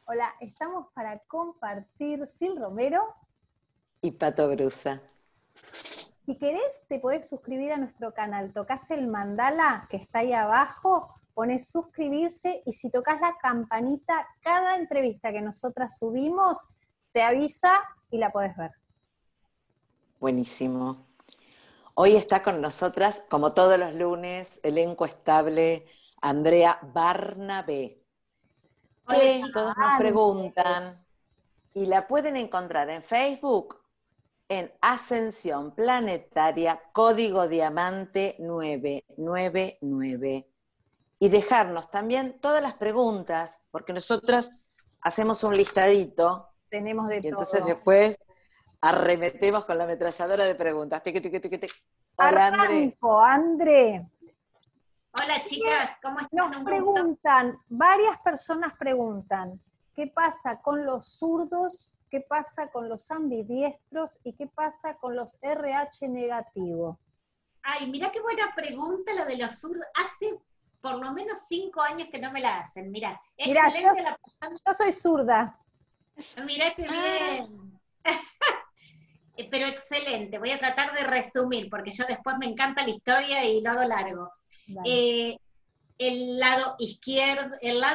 Hola, estamos para compartir Sil Romero. Y Pato Brusa. Si querés, te podés suscribir a nuestro canal. Tocas el mandala que está ahí abajo, pones suscribirse y si tocas la campanita, cada entrevista que nosotras subimos te avisa y la podés ver. Buenísimo. Hoy está con nosotras, como todos los lunes, elenco estable, Andrea Barnabé. Que todos nos preguntan, y la pueden encontrar en Facebook, en Ascensión Planetaria, código diamante 999. Y dejarnos también todas las preguntas, porque nosotras hacemos un listadito. Tenemos de y todo. Entonces después arremetemos con la ametralladora de preguntas. Tiqui, tiqui, tiqui, tiqui. Hola, André. Hola chicas, ¿cómo están? Nos preguntan, varias personas preguntan, ¿qué pasa con los zurdos? ¿Qué pasa con los ambidiestros? ¿Y qué pasa con los RH negativos? Ay, mirá qué buena pregunta la de los zurdos. Hace por lo menos 5 años que no me la hacen. Mirá, excelente la pregunta. Yo soy zurda. Mirá qué bien. Pero excelente, voy a tratar de resumir, porque yo después me encanta la historia y lo hago largo. El lado izquierdo,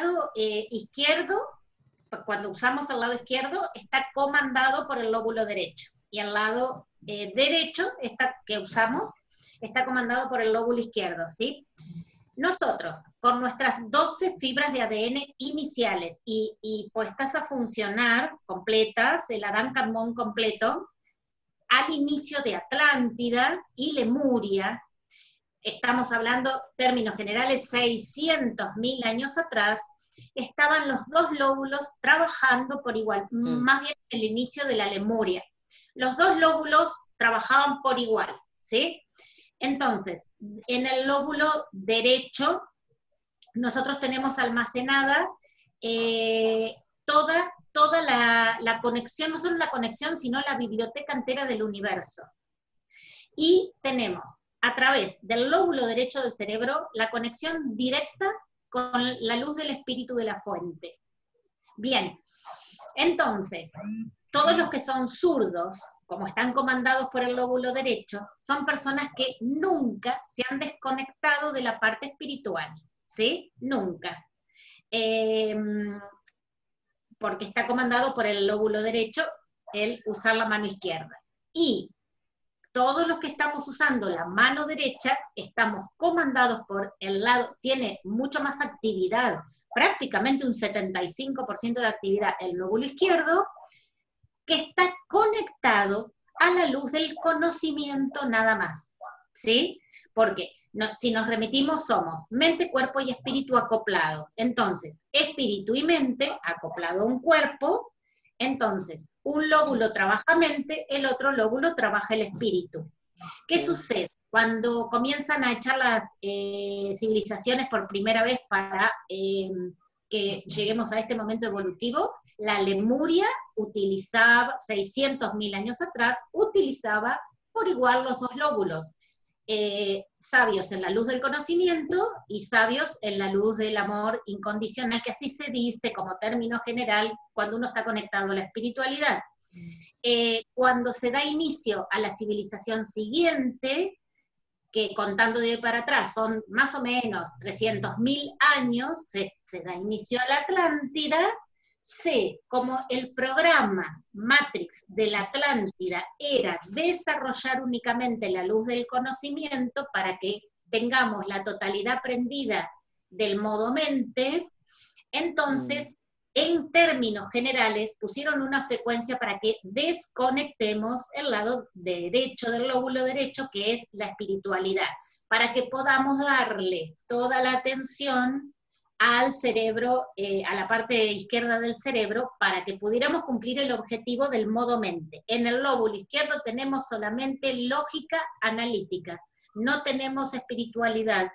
cuando usamos el lado izquierdo, está comandado por el lóbulo derecho, y el lado derecho que usamos está comandado por el lóbulo izquierdo, ¿sí? Nosotros, con nuestras 12 fibras de ADN iniciales y puestas a funcionar, completas, el Adán Kadmon completo, al inicio de Atlántida y Lemuria, estamos hablando, términos generales, 600.000 años atrás, estaban los dos lóbulos trabajando por igual, más bien el inicio de la Lemuria. Los dos lóbulos trabajaban por igual, ¿sí? Entonces, en el lóbulo derecho, nosotros tenemos almacenada toda la conexión, no solo la conexión, sino la biblioteca entera del universo. Y tenemos, a través del lóbulo derecho del cerebro, la conexión directa con la luz del espíritu de la fuente. Bien, entonces, todos los que son zurdos, como están comandados por el lóbulo derecho, son personas que nunca se han desconectado de la parte espiritual, ¿sí? Nunca. Porque está comandado por el lóbulo derecho el usar la mano izquierda. Y todos los que estamos usando la mano derecha, estamos comandados por el lado, tiene mucha más actividad, prácticamente un 75% de actividad el lóbulo izquierdo, que está conectado a la luz del conocimiento nada más, ¿sí? Porque si nos remitimos somos mente, cuerpo y espíritu acoplado. Entonces, espíritu y mente acoplado a un cuerpo. Entonces, un lóbulo trabaja mente, el otro lóbulo trabaja el espíritu. ¿Qué sucede? Cuando comienzan a echar las civilizaciones por primera vez para que lleguemos a este momento evolutivo, la Lemuria utilizaba, 600.000 años atrás, utilizaba por igual los dos lóbulos. Sabios en la luz del conocimiento y sabios en la luz del amor incondicional, que así se dice como término general cuando uno está conectado a la espiritualidad. Cuando se da inicio a la civilización siguiente, que contando de hoy para atrás son más o menos 300.000 años, se da inicio a la Atlántida, como el programa Matrix de la Atlántida era desarrollar únicamente la luz del conocimiento para que tengamos la totalidad aprendida del modo mente, entonces, en términos generales, pusieron una frecuencia para que desconectemos el lado derecho del lóbulo derecho, que es la espiritualidad, para que podamos darle toda la atención al cerebro, a la parte izquierda del cerebro, para que pudiéramos cumplir el objetivo del modo mente. En el lóbulo izquierdo tenemos solamente lógica analítica, no tenemos espiritualidad.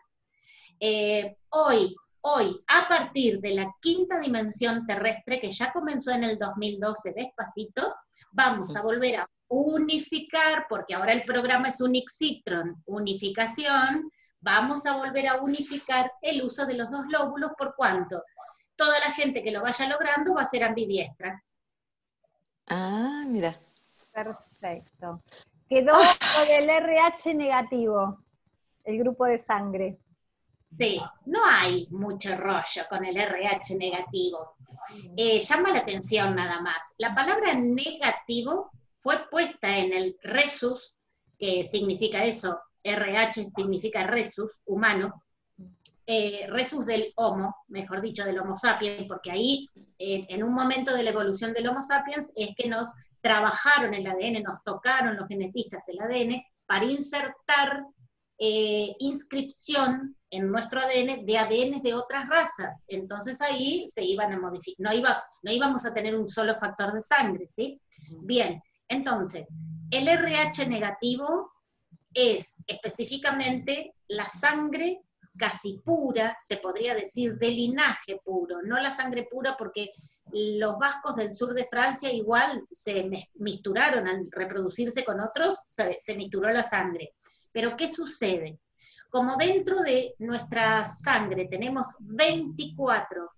Hoy, a partir de la quinta dimensión terrestre, que ya comenzó en el 2012 despacito, vamos a volver a unificar, porque ahora el programa es Unixitron, unificación, vamos a volver a unificar el uso de los dos lóbulos, ¿por cuánto? toda la gente que lo vaya logrando va a ser ambidiestra. Ah, mira. Perfecto. Quedó lo del RH negativo, el grupo de sangre. Sí, no hay mucho rollo con el RH negativo. Llama la atención nada más. La palabra negativo fue puesta en el resus, que significa eso, RH significa resus, humano, resus del homo, mejor dicho, del homo sapiens, porque ahí, en un momento de la evolución del homo sapiens, es que nos trabajaron el ADN, nos tocaron los genetistas el ADN para insertar inscripción en nuestro ADN de ADN de otras razas. Entonces ahí se iban a modificar, no íbamos a tener un solo factor de sangre, ¿sí? Bien, entonces, el RH negativo es específicamente la sangre casi pura, se podría decir, de linaje puro, no la sangre pura porque los vascos del sur de Francia igual se misturaron al reproducirse con otros, se misturó la sangre. Pero ¿qué sucede? Como dentro de nuestra sangre tenemos 24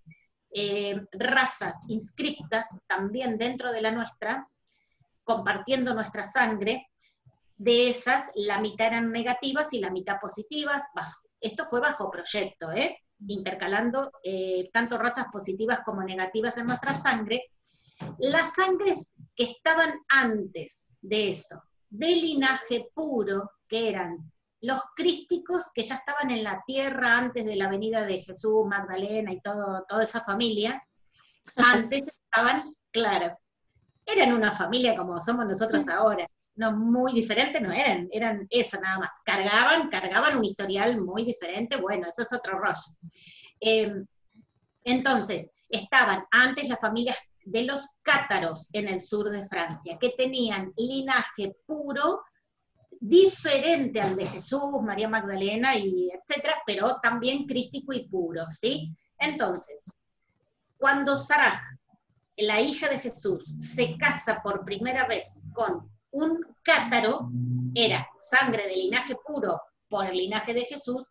razas inscriptas, también dentro de la nuestra, compartiendo nuestra sangre, de esas, la mitad eran negativas y la mitad positivas. Esto fue bajo proyecto, intercalando tanto razas positivas como negativas en nuestra sangre. Las sangres que estaban antes de eso, de linaje puro, que eran los crísticos que ya estaban en la tierra antes de la venida de Jesús, Magdalena y toda esa familia, antes estaban, claro, eran una familia como somos nosotros ahora. No, muy diferentes no eran eso nada más. Cargaban un historial muy diferente, bueno, eso es otro rollo. Entonces, estaban antes las familias de los cátaros en el sur de Francia, que tenían linaje puro, diferente al de Jesús, María Magdalena, y etcétera, pero también crístico y puro, ¿sí? Entonces, cuando Sarah, la hija de Jesús, se casa por primera vez con un cátaro, era sangre de linaje puro por el linaje de Jesús,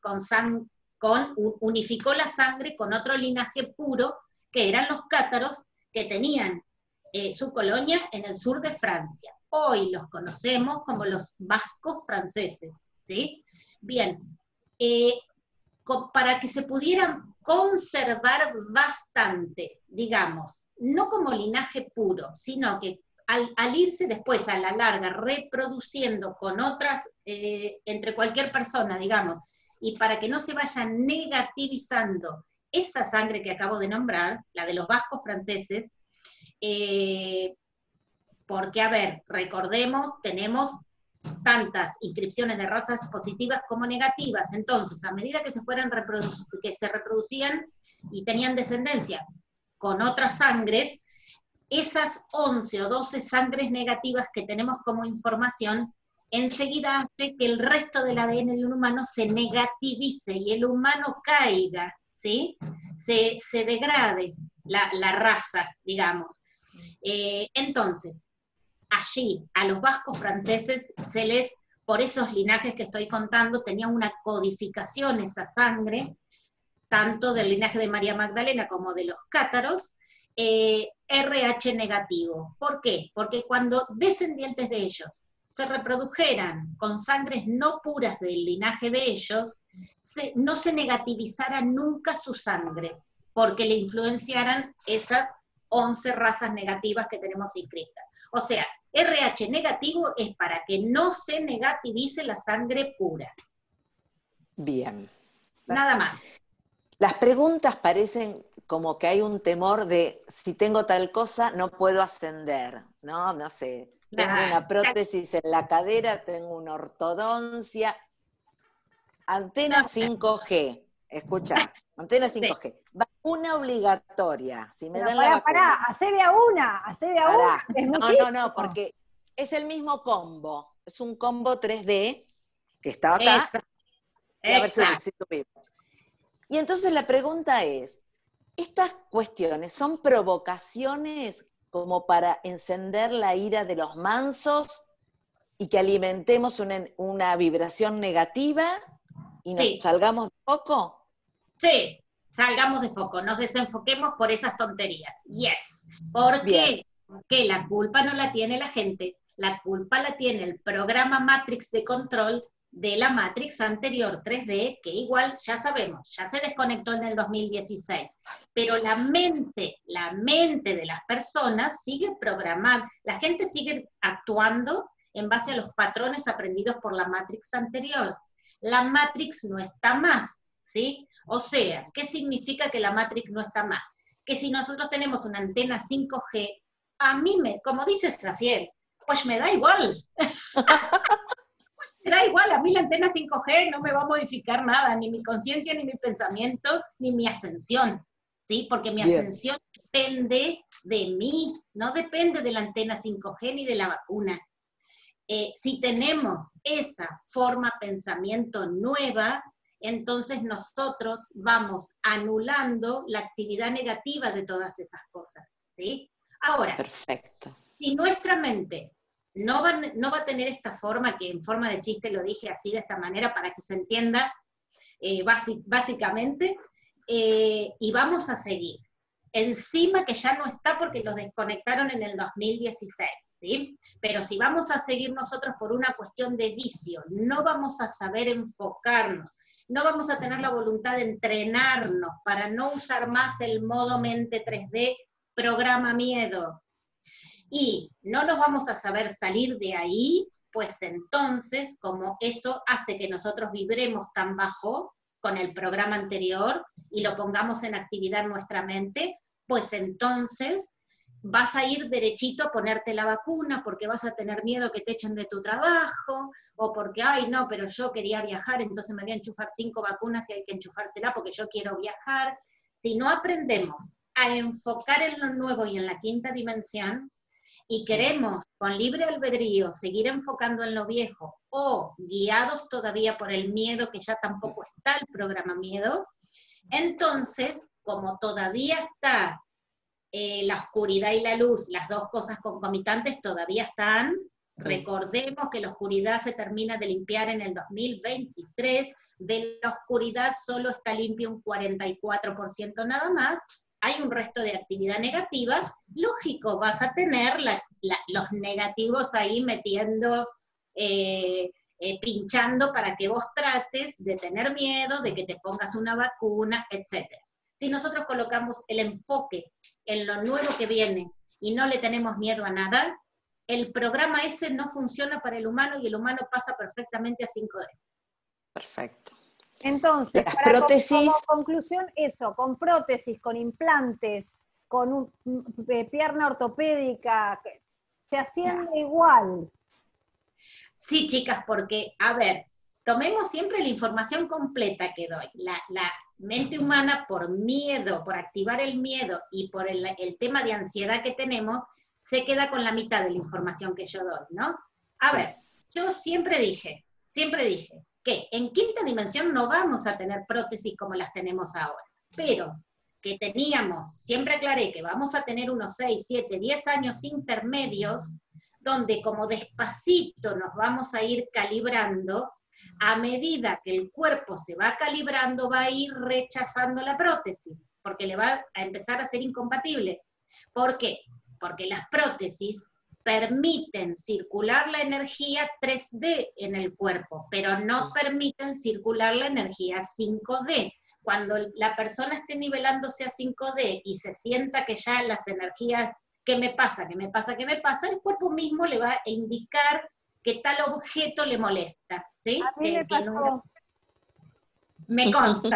unificó la sangre con otro linaje puro, que eran los cátaros, que tenían su colonia en el sur de Francia. Hoy los conocemos como los vascos franceses, ¿sí? Bien, para que se pudieran conservar bastante, digamos, no como linaje puro, sino que al irse después a la larga reproduciendo con otras, entre cualquier persona, digamos, y para que no se vaya negativizando esa sangre que acabo de nombrar, la de los vascos franceses, porque, a ver, recordemos, tenemos tantas inscripciones de razas positivas como negativas, entonces, a medida que que se reproducían y tenían descendencia con otras sangres, esas 11 o 12 sangres negativas que tenemos como información, enseguida hace que el resto del ADN de un humano se negativice y el humano caiga, ¿sí? Se degrade la raza, digamos. Entonces, allí, a los vascos franceses por esos linajes que estoy contando, tenía una codificación esa sangre, tanto del linaje de María Magdalena como de los cátaros, RH negativo. ¿Por qué? Porque cuando descendientes de ellos se reprodujeran con sangres no puras del linaje de ellos, no se negativizara nunca su sangre, porque le influenciaran esas 11 razas negativas que tenemos inscritas. O sea, RH negativo es para que no se negativice la sangre pura. Bien. Nada más. Las preguntas parecen como que hay un temor de si tengo tal cosa no puedo ascender, ¿no? No sé, tengo una prótesis en la cadera, tengo una ortodoncia. Antena 5G, escucha, antena 5G. Vacuna obligatoria, si me dan la vacuna. Hacé de a una, es muchísimo. No, porque es el mismo combo, es un combo 3D que estaba acá, y a ver si tuvimos. Y entonces la pregunta es, ¿estas cuestiones son provocaciones como para encender la ira de los mansos y que alimentemos una vibración negativa y nos salgamos de poco? Sí, salgamos de foco, nos desenfoquemos por esas tonterías. Yes. ¿Por qué? Porque la culpa no la tiene la gente, la culpa la tiene el programa Matrix de control de la Matrix anterior 3D, que igual ya sabemos, ya se desconectó en el 2016, pero la mente de las personas sigue programada, la gente sigue actuando en base a los patrones aprendidos por la Matrix anterior. La Matrix no está más, ¿sí? O sea, ¿qué significa que la Matrix no está más? Que si nosotros tenemos una antena 5G, a mí como dice Safiel, pues me da igual. Me da igual, a mí la antena 5G no me va a modificar nada, ni mi conciencia, ni mi pensamiento, ni mi ascensión, ¿sí? Porque mi ascensión depende de mí, no depende de la antena 5G ni de la vacuna. Si tenemos esa forma pensamiento nueva, entonces nosotros vamos anulando la actividad negativa de todas esas cosas, ¿sí? Ahora, perfecto. Si nuestra mente no va a tener esta forma, que en forma de chiste lo dije así de esta manera para que se entienda básicamente, y vamos a seguir. Encima que ya no está porque los desconectaron en el 2016, ¿sí? Pero si vamos a seguir nosotros por una cuestión de vicio, no vamos a saber enfocarnos, no vamos a tener la voluntad de entrenarnos para no usar más el modo mente 3D, programa miedo, y no nos vamos a saber salir de ahí, pues entonces, como eso hace que nosotros vibremos tan bajo con el programa anterior y lo pongamos en actividad en nuestra mente, pues entonces vas a ir derechito a ponerte la vacuna porque vas a tener miedo que te echen de tu trabajo, o porque, ay no, pero yo quería viajar, entonces me voy a enchufar 5 vacunas y hay que enchufársela porque yo quiero viajar. Si no aprendemos a enfocar en lo nuevo y en la quinta dimensión, y queremos con libre albedrío seguir enfocando en lo viejo, o guiados todavía por el miedo, que ya tampoco está el programa miedo, entonces, como todavía está la oscuridad y la luz, las dos cosas concomitantes todavía están. Recordemos que la oscuridad se termina de limpiar en el 2023, de la oscuridad solo está limpio un 44% nada más, hay un resto de actividad negativa, lógico, vas a tener los negativos ahí metiendo, pinchando para que vos trates de tener miedo, de que te pongas una vacuna, etc. Si nosotros colocamos el enfoque en lo nuevo que viene y no le tenemos miedo a nada, el programa ese no funciona para el humano y el humano pasa perfectamente a 5D. Perfecto. Entonces, las para prótesis, como conclusión, eso, con prótesis, con implantes, con pierna ortopédica, se asciende igual. Sí, chicas, porque, a ver, tomemos siempre la información completa que doy. La mente humana, por miedo, por activar el miedo y por el tema de ansiedad que tenemos, se queda con la mitad de la información que yo doy, ¿no? A ver, yo siempre dije que en quinta dimensión no vamos a tener prótesis como las tenemos ahora, pero que teníamos, siempre aclaré que vamos a tener unos 6, 7, 10 años intermedios, donde como despacito nos vamos a ir calibrando, a medida que el cuerpo se va calibrando, va a ir rechazando la prótesis, porque le va a empezar a ser incompatible. ¿Por qué? Porque las prótesis permiten circular la energía 3D en el cuerpo, pero no permiten circular la energía 5D. Cuando la persona esté nivelándose a 5D y se sienta que ya las energías, ¿qué me pasa? El cuerpo mismo le va a indicar que tal objeto le molesta, ¿sí? A mí me pasó. Me consta.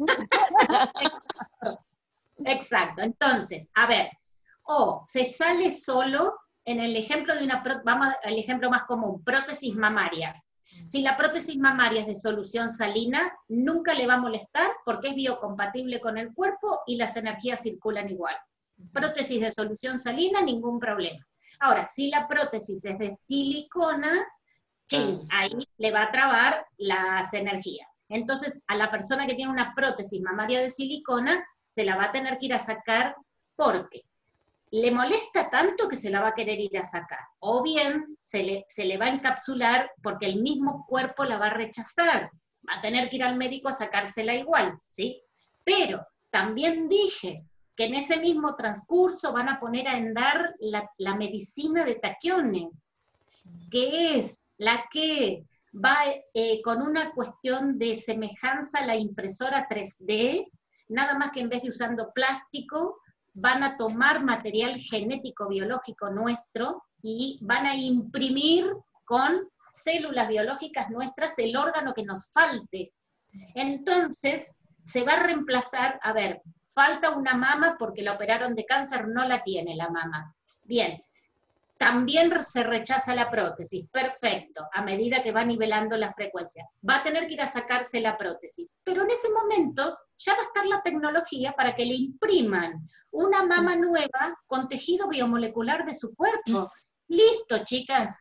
Exacto, entonces, a ver, o se sale solo, en el ejemplo de vamos al ejemplo más común, prótesis mamaria. Si la prótesis mamaria es de solución salina, nunca le va a molestar porque es biocompatible con el cuerpo y las energías circulan igual. Prótesis de solución salina, ningún problema. Ahora, si la prótesis es de silicona, ahí le va a trabar las energías. Entonces, a la persona que tiene una prótesis mamaria de silicona, se la va a tener que ir a sacar porque le molesta tanto que se la va a querer ir a sacar. O bien se le va a encapsular porque el mismo cuerpo la va a rechazar. Va a tener que ir al médico a sacársela igual, ¿sí? Pero también dije que en ese mismo transcurso van a poner a andar la medicina de taquiones, que es la que va con una cuestión de semejanza a la impresora 3D, nada más que en vez de usando plástico, van a tomar material genético biológico nuestro y van a imprimir con células biológicas nuestras el órgano que nos falte. Entonces, se va a reemplazar, a ver, falta una mama porque la operaron de cáncer, no la tiene la mama. Bien, también se rechaza la prótesis, perfecto, a medida que va nivelando la frecuencia. Va a tener que ir a sacarse la prótesis, pero en ese momento ya va a estar la tecnología para que le impriman una mama nueva con tejido biomolecular de su cuerpo. Listo, chicas.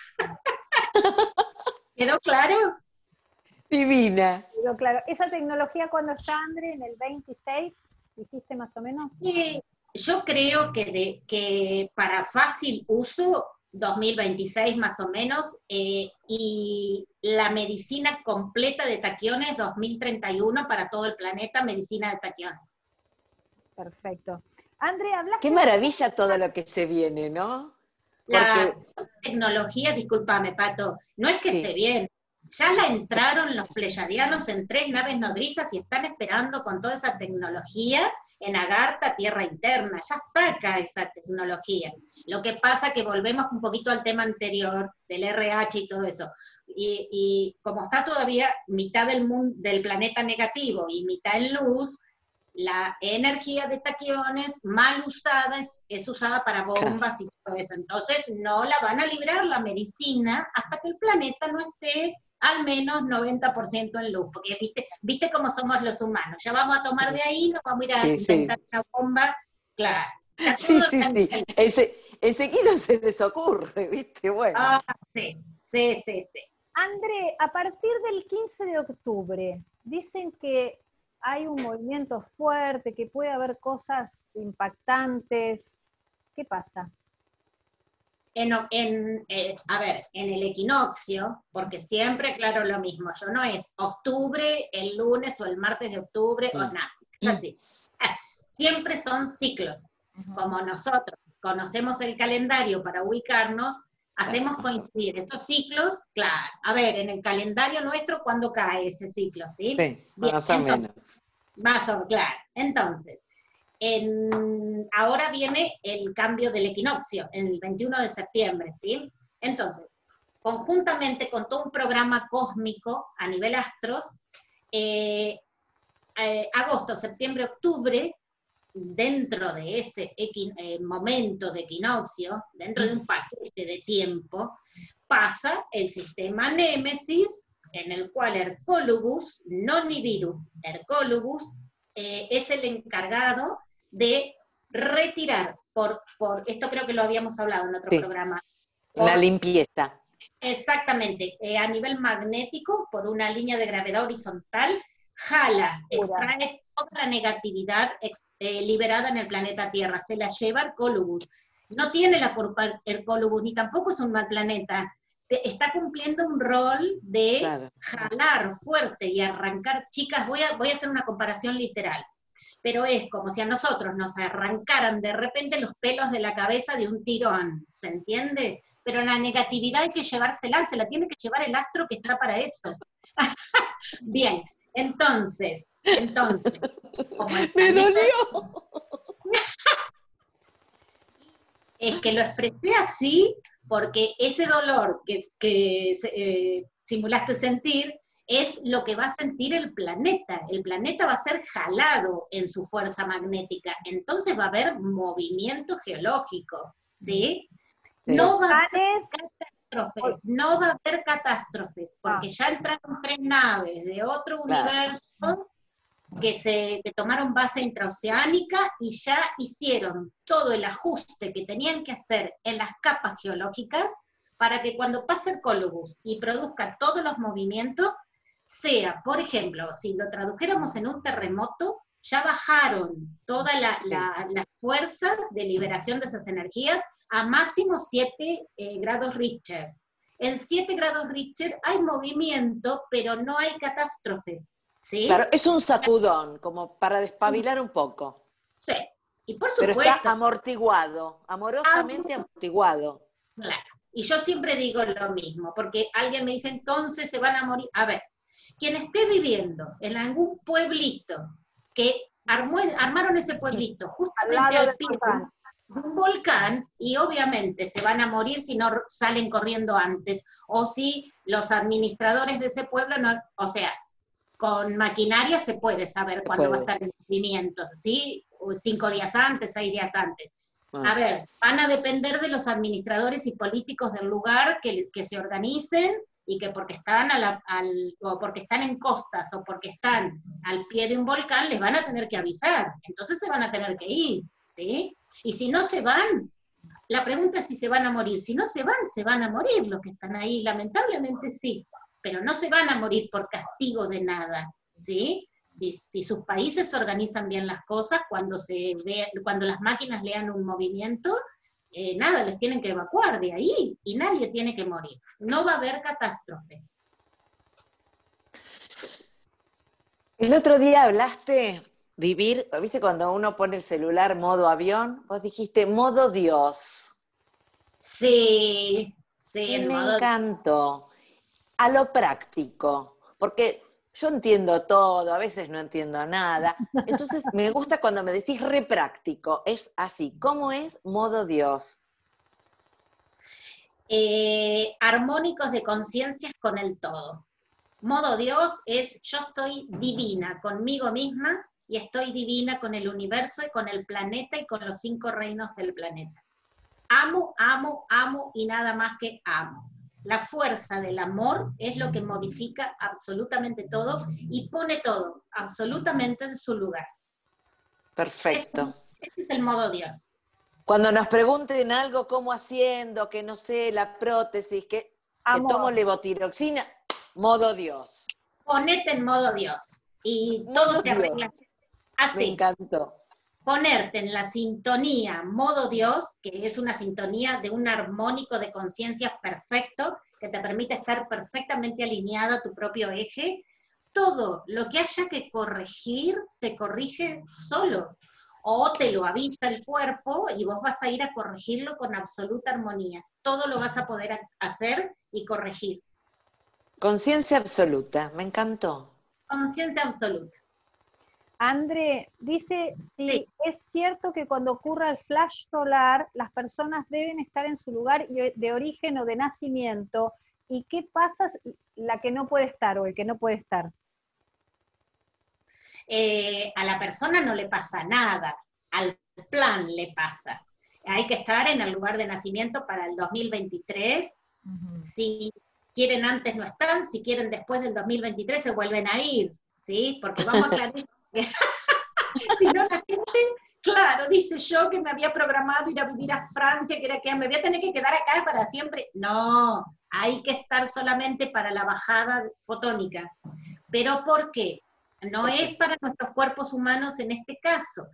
¿Quedó claro? Divina. Pero claro, esa tecnología cuando está, Andre, en el 26, dijiste más o menos. Yo creo que para fácil uso, 2026 más o menos, y la medicina completa de taquiones, 2031 para todo el planeta, medicina de taquiones. Perfecto. Andre, hablaste... Qué maravilla todo lo que se viene, ¿no? La tecnología, discúlpame, Pato, no es que se viene, ya la entraron los pleyadianos en 3 naves nodrizas y están esperando con toda esa tecnología en Agartha, tierra interna, ya está acá esa tecnología. Lo que pasa que volvemos un poquito al tema anterior, del RH y todo eso, y como está todavía mitad del planeta negativo y mitad en luz, la energía de taquiones mal usada es usada para bombas y todo eso, entonces no la van a librar la medicina hasta que el planeta no esté al menos 90% en luz, porque viste cómo somos los humanos, ya vamos a tomar de ahí, nos vamos a ir a inventar una bomba, claro. Sí. Enseguida se les ocurre, ¿viste? Bueno. Sí. Andre, a partir del 15 de octubre, dicen que hay un movimiento fuerte, que puede haber cosas impactantes. ¿Qué pasa? A ver, en el equinoccio, porque siempre aclaro lo mismo, yo no es octubre, el lunes o el martes de octubre, o nada, es así. Siempre son ciclos. Como nosotros conocemos el calendario para ubicarnos, hacemos coincidir estos ciclos, claro. A ver, en el calendario nuestro, ¿cuándo cae ese ciclo? Sí, bien, más o menos. Más o menos, claro. Entonces, ahora viene el cambio del equinoccio, el 21 de septiembre, ¿sí? Entonces, conjuntamente con todo un programa cósmico a nivel astros, agosto, septiembre, octubre, dentro de ese momento de equinoccio, dentro de un paquete de tiempo, pasa el sistema Némesis, en el cual Hercólogos, no Nibiru, Hercólogos, es el encargado de retirar, por esto creo que lo habíamos hablado en otro programa. Una limpieza. Exactamente, a nivel magnético, por una línea de gravedad horizontal, jala, extrae toda la negatividad liberada en el planeta Tierra, se la lleva Hercólogos. No tiene la culpa Hercólogos, ni tampoco es un mal planeta. Está cumpliendo un rol de jalar fuerte y arrancar. Chicas, voy a hacer una comparación literal, pero es como si a nosotros nos arrancaran de repente los pelos de la cabeza de un tirón, ¿se entiende? Pero la negatividad hay que llevársela, se la tiene que llevar el astro que está para eso. Bien, entonces, como el ¡me planeta, dolió! es que lo expresé así porque ese dolor que simulaste sentir es lo que va a sentir el planeta. El planeta va a ser jalado en su fuerza magnética, entonces va a haber movimiento geológico, ¿sí? No va a haber catástrofes, porque ya entraron 3 naves de otro universo que tomaron base intraoceánica y ya hicieron todo el ajuste que tenían que hacer en las capas geológicas para que cuando pase Hercólogos y produzca todos los movimientos, sea, por ejemplo, si lo tradujéramos en un terremoto, ya bajaron todas las fuerzas de liberación de esas energías a máximo 7 grados Richter. En 7 grados Richter hay movimiento, pero no hay catástrofe. ¿sí? Claro, es un sacudón, como para despabilar un poco. Sí, y por Pero supuesto. está amortiguado, amorosamente amortiguado. Claro. Y yo siempre digo lo mismo, porque alguien me dice, entonces se van a morir. A ver, quien esté viviendo en algún pueblito que armaron ese pueblito justamente al pie de un volcán, y obviamente se van a morir si no salen corriendo antes, o si los administradores de ese pueblo no, o sea, con maquinaria se puede saber cuándo va a estar en movimiento, ¿sí? 5 días antes, 6 días antes. A ver, van a depender de los administradores y políticos del lugar que se organicen y que porque están, o porque están en costas o porque están al pie de un volcán, les van a tener que avisar. Entonces se van a tener que ir, ¿sí? Y si no se van, la pregunta es si se van a morir. Si no se van a morir los que están ahí. Lamentablemente sí, pero no se van a morir por castigo de nada, ¿sí? Si sus países organizan bien las cosas, cuando las máquinas lean un movimiento, nada, les tienen que evacuar de ahí y nadie tiene que morir. No va a haber catástrofe. El otro día hablaste vivir, ¿viste cuando uno pone el celular modo avión? Vos dijiste modo Dios. Sí, Y en me modo... encantó. A lo práctico, porque yo entiendo todo, a veces no entiendo nada. Entonces me gusta cuando me decís re práctico, es así. ¿Cómo es modo Dios? Armónicos de conciencias con el todo. Modo Dios es yo estoy divina conmigo misma y estoy divina con el universo y con el planeta y con los 5 reinos del planeta. Amo, amo, amo y nada más que amo. La fuerza del amor es lo que modifica absolutamente todo y pone todo absolutamente en su lugar. Perfecto. Ese es el modo Dios. Cuando nos pregunten algo, cómo haciendo, que no sé, la prótesis, que tomo levotiroxina, modo Dios. Ponete en modo Dios y todo se arregla así. Me encantó. Ponerte en la sintonía modo Dios, que es una sintonía de un armónico de conciencias perfecto, que te permite estar perfectamente alineado a tu propio eje. Todo lo que haya que corregir, se corrige solo. O te lo avisa el cuerpo y vos vas a ir a corregirlo con absoluta armonía. Todo lo vas a poder hacer y corregir. Conciencia absoluta, me encantó. Conciencia absoluta. André, dice si Sí. es cierto que cuando ocurra el flash solar, las personas deben estar en su lugar de origen o de nacimiento, ¿y qué pasa la que no puede estar o el que no puede estar? A la persona no le pasa nada, al plan le pasa. Hay que estar en el lugar de nacimiento para el 2023. Si quieren antes no están, si quieren después del 2023 se vuelven a ir, ¿sí? Porque vamos a aclarar. Si no, la gente, claro, dice yo que me había programado ir a vivir a Francia, que era que me voy a tener que quedar acá para siempre. No, hay que estar solamente para la bajada fotónica. ¿Pero por qué? No es para nuestros cuerpos humanos en este caso.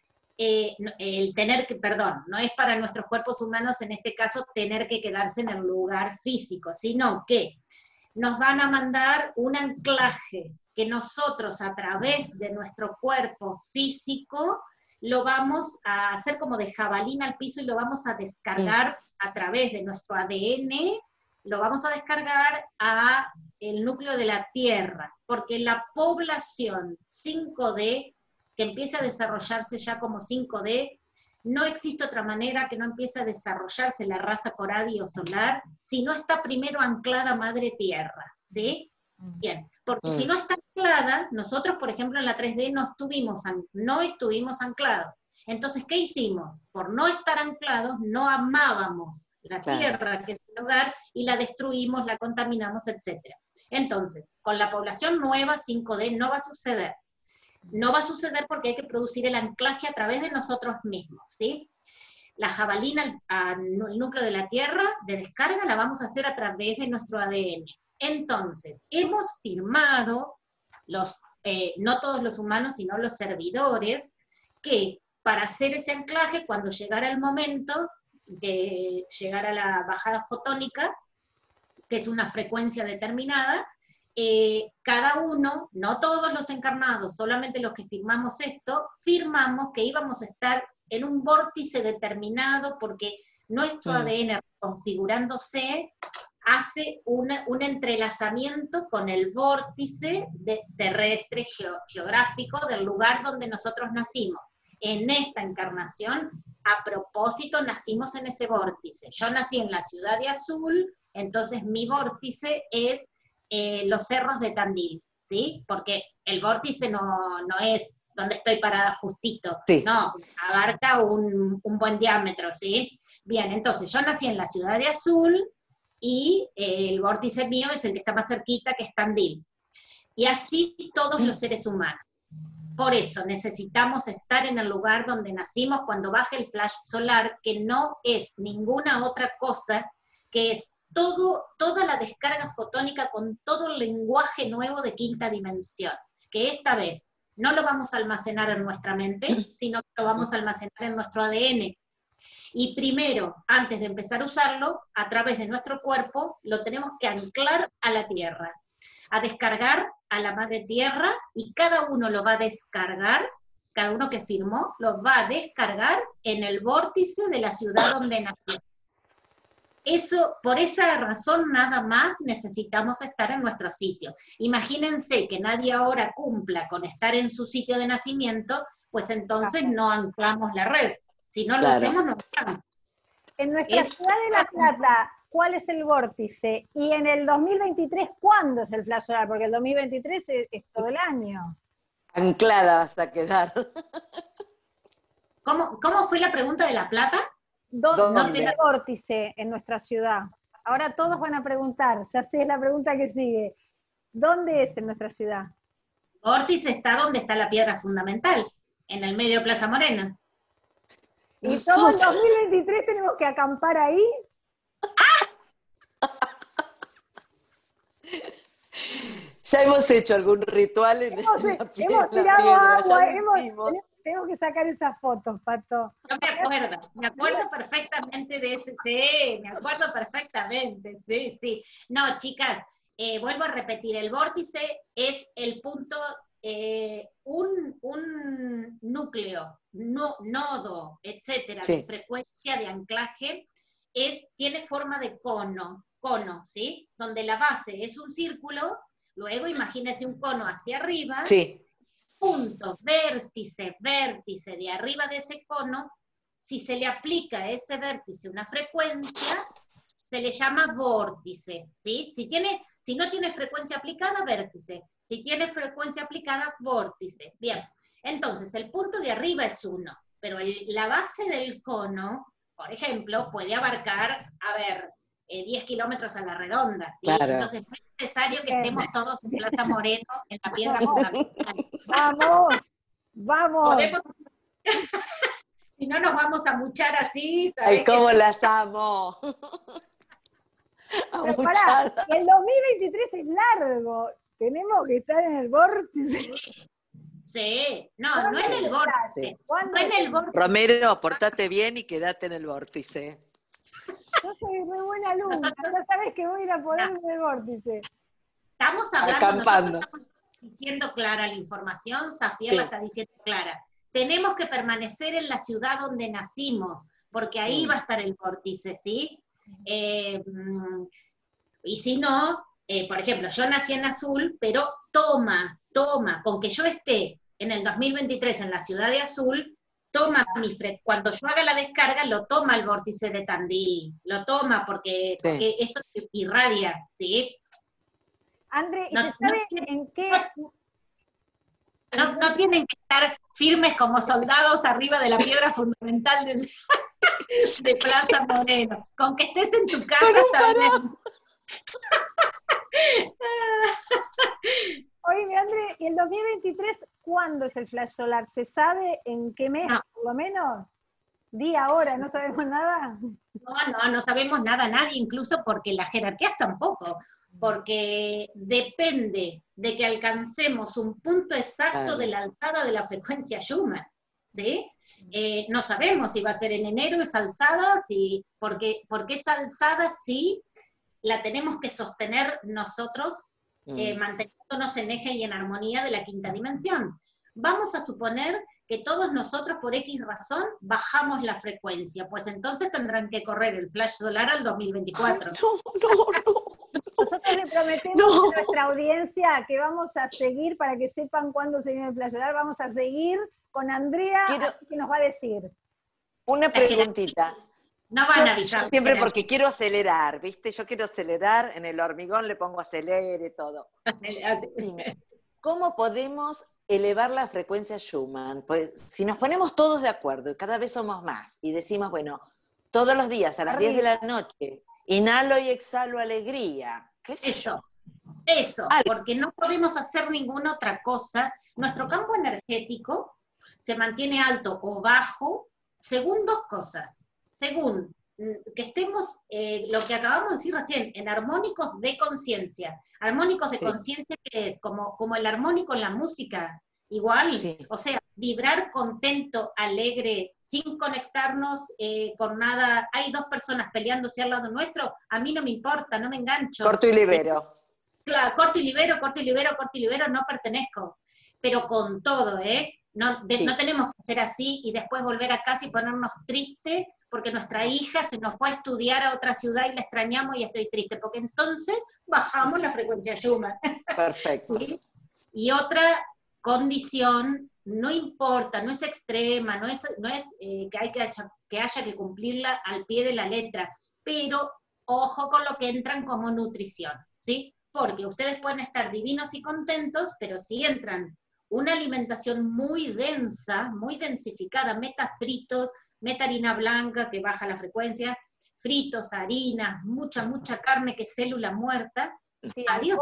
No es para nuestros cuerpos humanos en este caso tener que quedarse en el lugar físico, sino que nos van a mandar un anclaje que nosotros a través de nuestro cuerpo físico lo vamos a hacer como de jabalina al piso y lo vamos a descargar a través de nuestro ADN, lo vamos a descargar a el núcleo de la Tierra, porque la población 5D, que empieza a desarrollarse ya como 5D, no existe otra manera que no empiece a desarrollarse la raza coradio o solar si no está primero anclada a Madre Tierra, ¿sí? Bien, porque si no está anclada, nosotros, por ejemplo, en la 3D no estuvimos anclados. Entonces, ¿qué hicimos? Por no estar anclados, no amábamos la Tierra, que es el hogar, y la destruimos, la contaminamos, etc. Entonces, con la población nueva 5D no va a suceder. No va a suceder porque hay que producir el anclaje a través de nosotros mismos, ¿sí? La jabalina al núcleo de la Tierra de descarga la vamos a hacer a través de nuestro ADN. Entonces, hemos firmado, no todos los humanos, sino los servidores, que para hacer ese anclaje, cuando llegara el momento de llegar a la bajada fotónica, que es una frecuencia determinada, cada uno, no todos los encarnados, solamente los que firmamos esto, firmamos que íbamos a estar en un vórtice determinado porque nuestro ADN configurándose hace un entrelazamiento con el vórtice terrestre geográfico del lugar donde nosotros nacimos. En esta encarnación, a propósito, nacimos en ese vórtice. Yo nací en la ciudad de Azul, entonces mi vórtice es los cerros de Tandil, ¿sí? Porque el vórtice no es donde estoy parada justito, sí. No, abarca un buen diámetro, ¿sí? Bien, entonces yo nací en la ciudad de Azul y el vórtice mío es el que está más cerquita, que es Tandil. Y así todos los seres humanos. Por eso necesitamos estar en el lugar donde nacimos cuando baje el flash solar, que no es ninguna otra cosa, que es toda la descarga fotónica con todo el lenguaje nuevo de quinta dimensión, que esta vez no lo vamos a almacenar en nuestra mente, sino que lo vamos a almacenar en nuestro ADN. Y primero, antes de empezar a usarlo, a través de nuestro cuerpo, lo tenemos que anclar a la Tierra, a descargar a la Madre Tierra, y cada uno lo va a descargar, cada uno que firmó, lo va a descargar en el vórtice de la ciudad donde nació. Eso, por esa razón nada más necesitamos estar en nuestro sitio. Imagínense que nadie ahora cumpla con estar en su sitio de nacimiento, pues entonces no anclamos la red. Si no lo hacemos, no anclamos. En nuestra ciudad de La Plata, ¿cuál es el vórtice? Y en el 2023, ¿cuándo es el flash solar? Porque el 2023 es todo el año. Anclada vas a quedar. ¿Cómo fue la pregunta de La Plata? ¿Dónde es el vórtice en nuestra ciudad? Ahora todos van a preguntar, ya sé la pregunta que sigue. ¿Dónde es en nuestra ciudad? Vórtice está donde está la piedra fundamental, en el medio de Plaza Morena. ¿Y todo el 2023 tenemos que acampar ahí? Ya hemos hecho algún ritual en hemos tirado agua, tengo que sacar esas fotos, Pato. Yo me acuerdo perfectamente de ese, sí, me acuerdo perfectamente, sí. No, chicas, vuelvo a repetir, el vórtice es el punto, un núcleo, nodo, etcétera, de frecuencia de anclaje, tiene forma de cono, ¿sí? Donde la base es un círculo, luego imagínense un cono hacia arriba, punto, vértice de arriba de ese cono, si se le aplica a ese vértice una frecuencia, se le llama vórtice, ¿sí? Si no tiene frecuencia aplicada, vértice. Si tiene frecuencia aplicada, vórtice. Bien, entonces el punto de arriba es 1, pero la base del cono, por ejemplo, puede abarcar, 10 kilómetros a la redonda, ¿sí? Claro. Entonces no es necesario que estemos todos en Plata Moreno, en la piedra fundamental. ¡Vamos! Si no nos vamos a muchar así. ¡Ay, cómo las amo! Pero pará, el 2023 es largo, tenemos que estar en el vórtice. Sí, no en el vórtice. No en el vórtice. Romero, portate bien y quédate en el vórtice. Yo soy muy buena alumna, ya sabes que voy a ir a ponerme en el vórtice. Estamos hablando, acampando. Nosotros estamos diciendo clara la información, Safier la está diciendo clara. Tenemos que permanecer en la ciudad donde nacimos, porque ahí va a estar el vórtice, ¿sí? Y si no, por ejemplo, yo nací en Azul, pero toma, con que yo esté en el 2023 en la ciudad de Azul, cuando yo haga la descarga, lo toma el vórtice de Tandil, lo toma porque esto irradia, ¿sí? André, ¿y se sabe en qué...? No tienen que estar firmes como soldados arriba de la piedra fundamental de Plaza Moreno. Con que estés en tu casa también. Oye, André, ¿y el 2023 cuándo es el flash solar? ¿Se sabe en qué mes, por lo menos? ¿Día, hora? ¿No sabemos nada? No sabemos nada, nadie, incluso porque las jerarquías tampoco. Porque depende de que alcancemos un punto exacto de la alzada de la frecuencia Schumann, ¿sí? No sabemos si va a ser en enero esa alzada, porque esa alzada sí la tenemos que sostener nosotros manteniéndonos en eje y en armonía de la quinta dimensión. Vamos a suponer que todos nosotros por X razón bajamos la frecuencia, pues entonces tendrán que correr el flash solar al 2024. Ay, no. Nosotros le prometemos a nuestra audiencia que vamos a seguir, para que sepan cuándo se viene el flash solar, vamos a seguir con Andrea, así que nos va a decir. Una preguntita. No van a avisar. Yo siempre porque quiero acelerar, ¿viste? Yo quiero acelerar, en el hormigón le pongo acelere, todo. Dime, ¿cómo podemos elevar la frecuencia Schumann? Pues si nos ponemos todos de acuerdo y cada vez somos más y decimos, bueno, todos los días a las 10 de la noche, inhalo y exhalo alegría. ¿Qué es eso? Eso, porque no podemos hacer ninguna otra cosa. Nuestro campo energético se mantiene alto o bajo según dos cosas. Según que estemos, lo que acabamos de decir recién, en armónicos de conciencia. Armónicos de conciencia, que es como el armónico en la música, igual, o sea, vibrar contento, alegre, sin conectarnos con nada. Hay dos personas peleándose al lado nuestro, a mí no me importa, no me engancho. Corto y libero. Claro, corto y libero, corto y libero, corto y libero, no pertenezco. Pero con todo, no tenemos que ser así y después volver a casa y ponernos tristes porque nuestra hija se nos fue a estudiar a otra ciudad y la extrañamos y estoy triste, porque entonces bajamos la frecuencia Schumann. Perfecto. ¿Sí? Y otra condición, no importa, no es extrema, no es que haya que cumplirla al pie de la letra, pero ojo con lo que entran como nutrición, ¿sí? Porque ustedes pueden estar divinos y contentos, pero si entran una alimentación muy densa, muy densificada, meta fritos, meta harina blanca que baja la frecuencia, fritos, harinas, mucha carne que es célula muerta, adiós.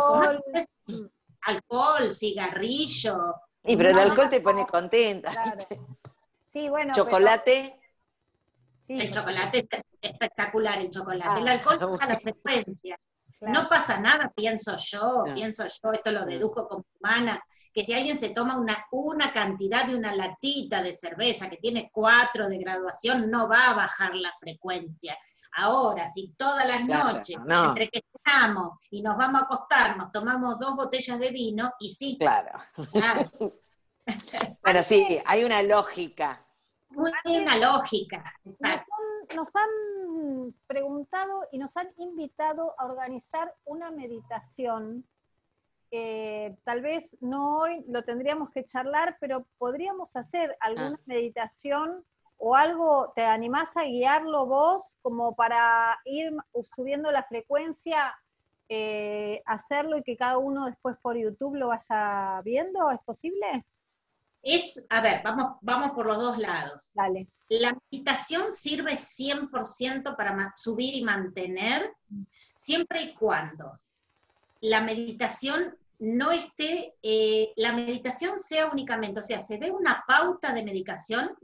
Alcohol, cigarrillo. Sí, pero el alcohol te pone contenta. Claro. Sí, bueno. Chocolate. Sí, el chocolate es espectacular, el chocolate. El alcohol baja la frecuencia. Claro. No pasa nada, pienso yo, esto lo deduzco como humana, que si alguien se toma una cantidad de una latita de cerveza que tiene 4 de graduación, no va a bajar la frecuencia. Ahora, si todas las noches, entre que cenamos y nos vamos a acostar, nos tomamos 2 botellas de vino, y sí. Claro. Bueno, sí, hay una lógica. Hay una lógica, exacto. Nos han preguntado y nos han invitado a organizar una meditación. Tal vez no hoy lo tendríamos que charlar, pero podríamos hacer alguna meditación o algo. ¿Te animás a guiarlo vos como para ir subiendo la frecuencia, hacerlo y que cada uno después por YouTube lo vaya viendo? ¿Es posible? A ver, vamos por los dos lados. Dale. La meditación sirve 100% para subir y mantener, siempre y cuando la meditación no esté, la meditación sea únicamente, o sea, se dé una pauta de meditación,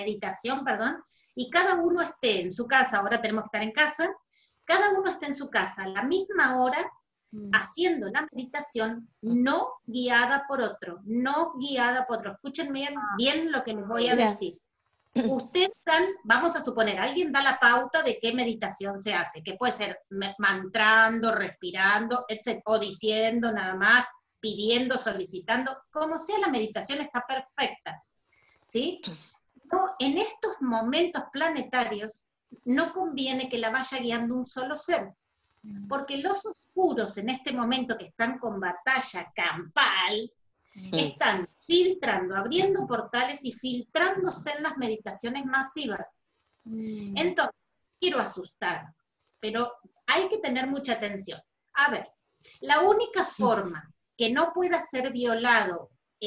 y cada uno esté en su casa. Ahora tenemos que estar en casa, cada uno esté en su casa a la misma hora, haciendo la meditación, no guiada por otro, Escúchenme bien lo que les voy a decir. Ustedes vamos a suponer, alguien da la pauta de qué meditación se hace, que puede ser mantrando, respirando, etc., o diciendo nada más, pidiendo, solicitando, como sea, la meditación está perfecta, ¿sí? No, en estos momentos planetarios no conviene que la vaya guiando un solo ser, porque los oscuros en este momento que están con batalla campal, están filtrando, abriendo portales y filtrándose en las meditaciones masivas. Entonces, quiero asustar, pero hay que tener mucha atención. A ver, la única forma que no pueda ser violada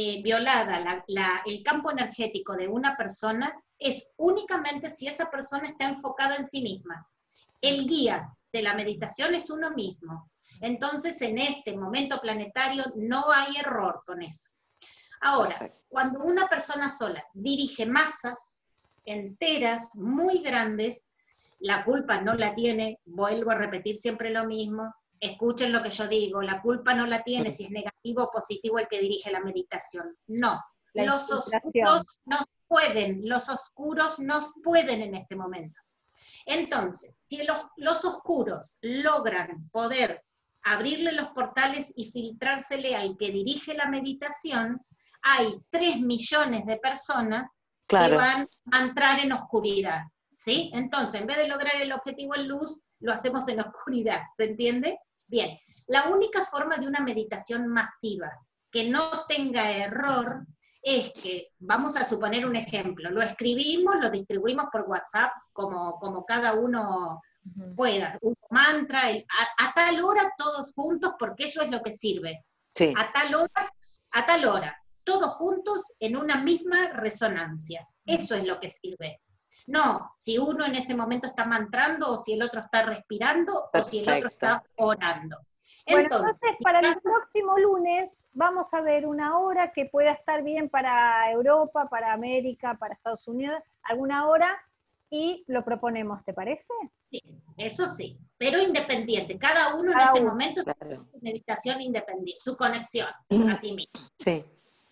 el campo energético de una persona es únicamente si esa persona está enfocada en sí misma. El guía de la meditación es uno mismo. Entonces, en este momento planetario no hay error con eso. Ahora, cuando una persona sola dirige masas enteras, muy grandes, la culpa no la tiene, vuelvo a repetir siempre lo mismo, escuchen lo que yo digo, la culpa no la tiene si es negativo o positivo el que dirige la meditación. No, los oscuros nos pueden en este momento. Entonces, si los oscuros logran poder abrirle los portales y filtrársele al que dirige la meditación, hay 3 millones de personas que van a entrar en oscuridad, ¿sí? Entonces, en vez de lograr el objetivo en luz, lo hacemos en oscuridad, ¿se entiende? Bien, la única forma de una meditación masiva que no tenga error es que, vamos a suponer un ejemplo, lo escribimos, lo distribuimos por WhatsApp, como cada uno pueda, un mantra, a tal hora todos juntos, porque eso es lo que sirve. Sí. A tal hora, todos juntos en una misma resonancia. Eso es lo que sirve. No, si uno en ese momento está mantrando, o si el otro está respirando, o si el otro está orando. Bueno, entonces para el próximo lunes vamos a ver una hora que pueda estar bien para Europa, para América, para Estados Unidos, alguna hora, y lo proponemos, ¿te parece? Sí, eso sí, pero independiente. Cada uno en ese momento tiene su meditación independiente, su conexión a sí mismo. Sí.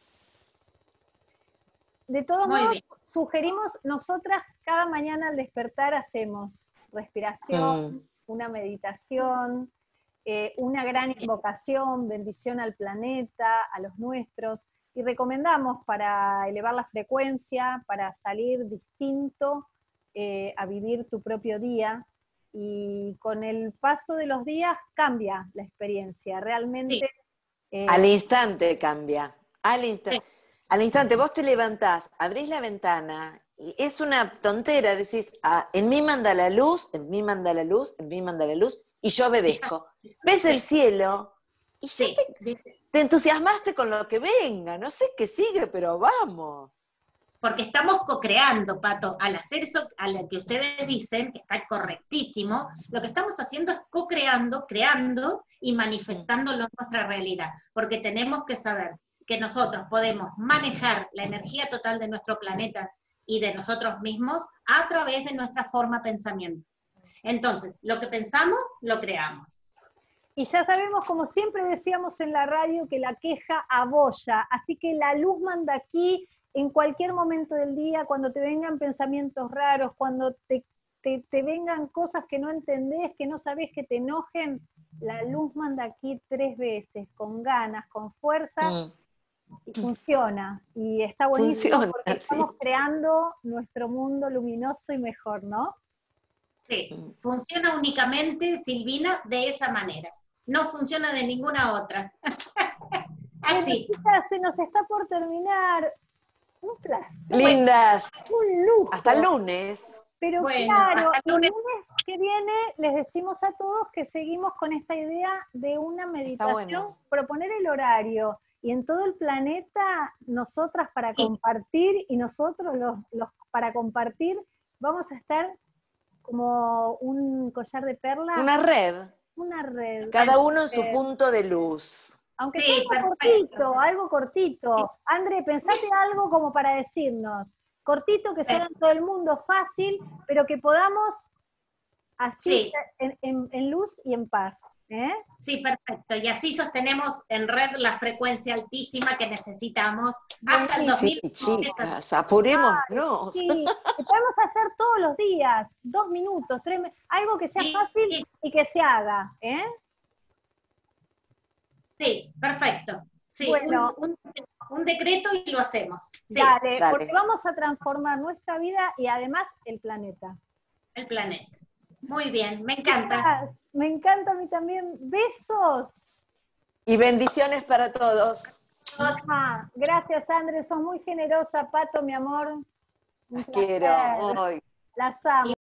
De todos modos, sugerimos, nosotras cada mañana al despertar hacemos respiración, una meditación, una gran invocación, bendición al planeta, a los nuestros, y recomendamos para elevar la frecuencia, para salir distinto a vivir tu propio día, y con el paso de los días cambia la experiencia, realmente. Al instante cambia, al instante. Sí. Al instante, vos te levantás, abrís la ventana, y es una tontera, decís, en mí manda la luz, en mí manda la luz, en mí manda la luz, y yo obedezco. Ves el cielo, y ya te entusiasmaste con lo que venga, no sé qué sigue, pero vamos. Porque estamos co-creando, Pato, al hacer eso, a lo que ustedes dicen, que está correctísimo, lo que estamos haciendo es co-creando, creando y manifestándolo en nuestra realidad, porque tenemos que saber que nosotros podemos manejar la energía total de nuestro planeta y de nosotros mismos a través de nuestra forma de pensamiento. Entonces, lo que pensamos, lo creamos. Y ya sabemos, como siempre decíamos en la radio, que la queja abolla, así que la luz manda aquí en cualquier momento del día, cuando te vengan pensamientos raros, cuando te vengan cosas que no entendés, que no sabés, que te enojen, la luz manda aquí 3 veces, con ganas, con fuerza, y funciona, y está buenísimo porque estamos creando nuestro mundo luminoso y mejor, ¿no? Sí, funciona únicamente, Silvina, de esa manera. No funciona de ninguna otra. Así. Chicas, se nos está por terminar. Un placer. Lindas. Un lujo. Hasta el lunes. Pero bueno, claro, el lunes que viene les decimos a todos que seguimos con esta idea de una meditación, proponer el horario, y en todo el planeta, nosotras para compartir, y nosotros los para compartir, vamos a estar como un collar de perlas. Una red. Una red. Cada uno en su punto de luz. Aunque sea algo cortito. André, pensate algo como para decirnos. Cortito, que sea en todo el mundo, fácil, pero que podamos así en luz y en paz. Sí, perfecto. Y así sostenemos en red la frecuencia altísima que necesitamos hasta el 2000. Sí, chicas, apurémonos. Sí, que podemos hacer todos los días, 2 minutos, 3 minutos, algo que sea fácil y que se haga. Sí, perfecto. Sí, bueno, un decreto y lo hacemos. Sí. Dale, porque vamos a transformar nuestra vida y además el planeta. El planeta. Muy bien, me encanta. Me encanta a mí también. Besos. Y bendiciones para todos. Gracias, André, sos muy generosa. Pato, mi amor. Las quiero. Las amo.